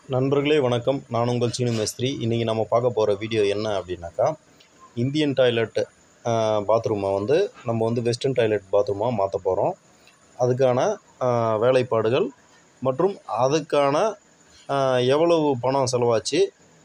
நண்பர்களே வணக்கம். நான் உங்கள் சீனு மேஸ்திரி. இன்றைக்கி நம்ம பார்க்க போகிற வீடியோ என்ன அப்படின்னாக்கா, இந்தியன் டாய்லெட் பாத்ரூமை நம்ம வெஸ்டர்ன் டாய்லெட் பாத்ரூமாக மாற்ற போகிறோம். அதுக்கான வேலைப்பாடுகள் மற்றும் அதுக்கான எவ்வளவு பணம் செலவாச்சு,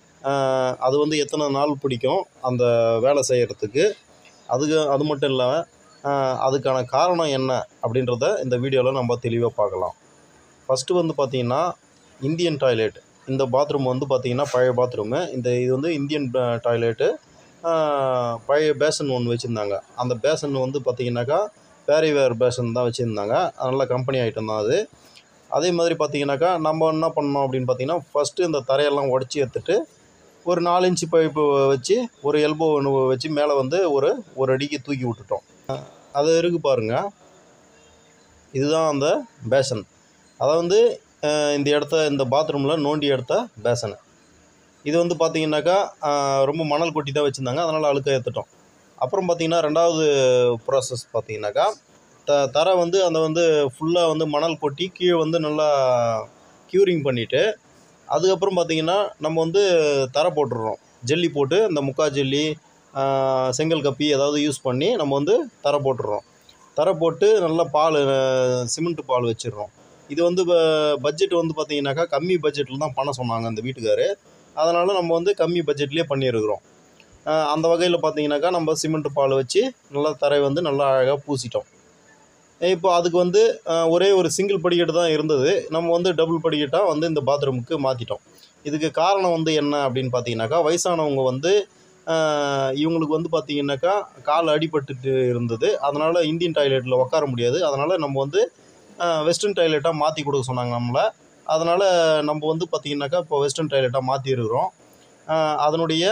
அது எத்தனை நாள் பிடிக்கும் அந்த வேலை செய்கிறதுக்கு, அது மட்டும் இல்லாமல் அதுக்கான காரணம் என்ன அப்படின்றத இந்த வீடியோவில் நம்ம தெளிவாக பார்க்கலாம். ஃபஸ்ட்டு பார்த்திங்கன்னா, இந்தியன் டாய்லெட் இந்த பாத்ரூம் பார்த்திங்கன்னா பழைய பாத்ரூமு. இது இந்தியன் டாய்லெட்டு. பழைய பேசன் ஒன்று வச்சுருந்தாங்க. அந்த பேசன் பார்த்திங்கனாக்கா பேரிவேர் பேசன் தான் வச்சுருந்தாங்க. நல்ல கம்பெனி ஐட்டம் தான் அது. அதே மாதிரி பார்த்திங்கனாக்கா நம்ம என்ன பண்ணோம் அப்படின்னு பார்த்திங்கன்னா, ஃபஸ்ட்டு இந்த தரையெல்லாம் உடச்சி எடுத்துட்டு ஒரு 4 இன்ச்சு பைப்பு வச்சு ஒரு எல்போ ஒன்று வச்சு மேலே ஒரு அடிக்கு தூக்கி விட்டுட்டோம். அது இருக்குது பாருங்கள், இதுதான் அந்த பேசன். அதை இந்த பாத்ரூமில் நோண்டி எடுத்த பேசனு. இது பார்த்திங்கனாக்கா ரொம்ப மணல் கொட்டி தான் வச்சுருந்தாங்க, அதனால் அழுக்க ஏற்றுட்டோம். அப்புறம் பார்த்திங்கன்னா ரெண்டாவது ப்ராசஸ் பார்த்திங்கனாக்கா, தரை அந்த ஃபுல்லாக மணல் கொட்டி கீழே நல்லா க்யூரிங் பண்ணிவிட்டு, அதுக்கப்புறம் பார்த்திங்கன்னா நம்ம தரை போட்டுடுறோம். ஜல்லி போட்டு இந்த முக்கா ஜல்லி செங்கல் கப்பி ஏதாவது யூஸ் பண்ணி நம்ம தரை போட்டுடுறோம். தரை போட்டு நல்லா சிமெண்ட்டு பால் வச்சிடுறோம். இது பட்ஜெட் பார்த்திங்கனாக்கா கம்மி பட்ஜெட்டில் தான் பண்ண சொன்னாங்க அந்த வீட்டுக்காரு. அதனால் நம்ம கம்மி பட்ஜெட்லேயே பண்ணியிருக்கிறோம். அந்த வகையில் பார்த்திங்கனாக்கா நம்ம சிமெண்ட் பால் வச்சு நல்லா தரை நல்லா அழகாக பூசிட்டோம். இப்போ அதுக்கு ஒரே ஒரு சிங்கிள் படிக்கட்டு தான் இருந்தது. நம்ம டபுள் படிக்கட்டாக இந்த பாத்ரூமுக்கு மாற்றிட்டோம். இதுக்கு காரணம் என்ன அப்படின்னு பார்த்திங்கனாக்கா, வயசானவங்க இவங்களுக்கு பார்த்திங்கனாக்கா கால் அடிபட்டுட்டு இருந்தது. அதனால் இந்தியன் டாய்லெட்டில் உட்கார முடியாது. அதனால் நம்ம வெஸ்டர்ன் டாய்லெட்டாக மாற்றி கொடுக்க சொன்னாங்க நம்மளை. அதனால் நம்ம பார்த்திங்கனாக்கா இப்போ வெஸ்டர்ன் டாய்லெட்டாக மாற்றிருக்கிறோம். அதனுடைய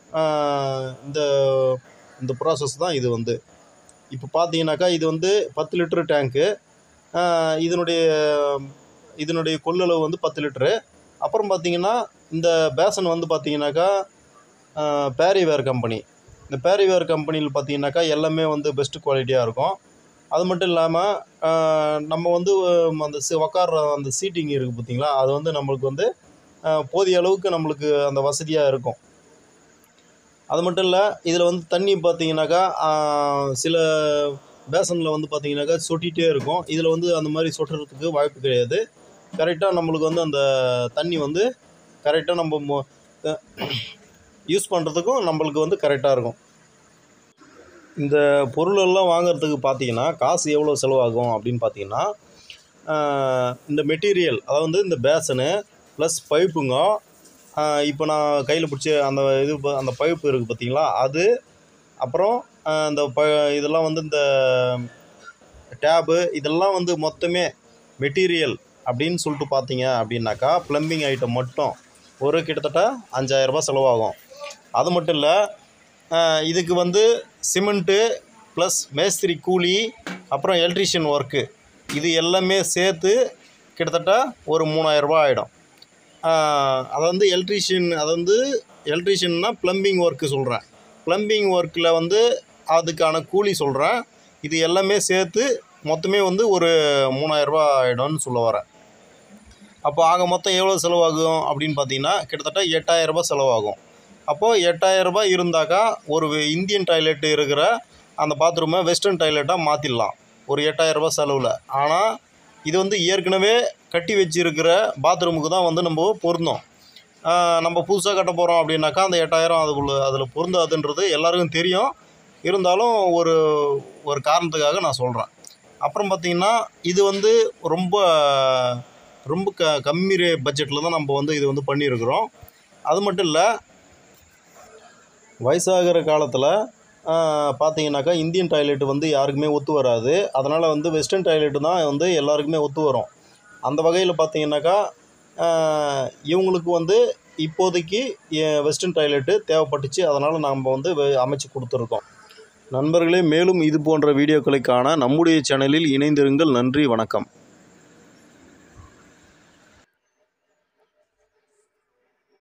இந்த ப்ராசஸ் தான் இது. இப்போ பார்த்தீங்கன்னாக்கா இது 10 லிட்டரு டேங்க்கு. இதனுடைய கொள்ளளவு 10 லிட்டரு. அப்புறம் பார்த்திங்கன்னா இந்த பேசன் பார்த்திங்கனாக்கா பேரிவேர் கம்பெனி. இந்த பேரிவேர் கம்பெனியில் பார்த்திங்கனாக்கா எல்லாமே பெஸ்ட்டு குவாலிட்டியாக இருக்கும். அது மட்டும் இல்லாமல் நம்ம அந்த உட்கார்ற அந்த சீட்டிங் இருக்குது பார்த்திங்களா, அது நம்மளுக்கு போதிய அளவுக்கு நம்மளுக்கு அந்த வசதியாக இருக்கும். அது மட்டும் இல்லை, இதில் தண்ணி பார்த்திங்கனாக்கா சில பேசனில் பார்த்திங்கனாக்கா சொட்டிகிட்டே இருக்கும். இதில் அந்த மாதிரி சொட்டுறதுக்கு வாய்ப்பு கிடையாது. கரெக்டாக நம்மளுக்கு அந்த தண்ணி கரெக்டாக நம்ம யூஸ் பண்ணுறதுக்கும் நம்மளுக்கு கரெக்டாக இருக்கும். இந்த பொருளெல்லாம் வாங்கிறதுக்கு பார்த்திங்கன்னா காசு எவ்வளோ செலவாகும் அப்படின்னு பார்த்திங்கன்னா, இந்த மெட்டீரியல் அதாவது இந்த பேசனு ப்ளஸ் பைப்புங்க, இப்போ நான் கையில் பிடிச்ச அந்த பைப்பு இருக்குது பார்த்திங்களா, அது அப்புறம் இந்த இதெல்லாம் இந்த டேபு இதெல்லாம் மொத்தமே மெட்டீரியல் அப்படின்னு சொல்லிட்டு பார்த்தீங்க அப்படின்னாக்கா, ப்ளம்பிங் ஐட்டம் மட்டும் கிட்டத்தட்ட 5000 ரூபாய் செலவாகும். அது மட்டும் இல்லை, இதுக்கு சிமெண்ட்டு ப்ளஸ் மேஸ்திரி கூலி அப்புறம் எலக்ட்ரிஷியன் ஒர்க்கு இது எல்லாமே சேர்த்து கிட்டத்தட்ட ஒரு 3000 ரூபாய் ஆகிடும். எலக்ட்ரிஷியன்னா ப்ளம்பிங் ஒர்க்கு சொல்கிறேன். ப்ளம்பிங் ஒர்க்கில் அதுக்கான கூலி சொல்கிறேன். இது எல்லாமே சேர்த்து மொத்தமே ஒரு 3000 ரூபாய் ஆகிடும்னு சொல்ல வரேன். அப்போ ஆக மொத்தம் எவ்வளோ செலவாகும் அப்படின்னு பார்த்தீங்கன்னா, கிட்டத்தட்ட 8000 ரூபாய் செலவாகும். அப்போது 8000 ரூபாய் இருந்தாக்கா ஒரு இந்தியன் டாய்லெட்டு இருக்கிற அந்த பாத்ரூமை வெஸ்டர்ன் டாய்லெட்டாக மாற்றிடலாம் ஒரு 8000 ரூபாய் செலவில். ஆனால் இது ஏற்கனவே கட்டி வச்சுருக்கிற பாத்ரூமுக்கு தான் நம்ம பொருந்தோம். நம்ம புதுசாக கட்ட போகிறோம் அப்படின்னாக்கா அந்த 8000 அதில் பொருந்தாதுன்றது எல்லாருக்கும் தெரியும். இருந்தாலும் ஒரு காரணத்துக்காக நான் சொல்கிறேன். அப்புறம் பார்த்திங்கன்னா இது ரொம்ப ரொம்ப கம்மி பட்ஜெட்டில் தான் நம்ம இது பண்ணியிருக்கிறோம். அது மட்டும் இல்லை, வயசாகிற காலத்தில் பார்த்திங்கனாக்கா இந்தியன் டாய்லெட்டு யாருக்குமே ஒத்து வராது. அதனால் வெஸ்டர்ன் டாய்லெட்டு தான் எல்லாருக்குமே ஒத்து வரும். அந்த வகையில் பார்த்திங்கனாக்கா இவங்களுக்கு இப்போதைக்கு வெஸ்டர்ன் டாய்லெட்டு தேவைப்பட்டுச்சு. அதனால் நம்ம அமைச்சு கொடுத்துருக்கோம். நண்பர்களே, மேலும் இது போன்ற வீடியோக்களை காண நம்முடைய சேனலில் இணைந்திருங்கள். நன்றி, வணக்கம்.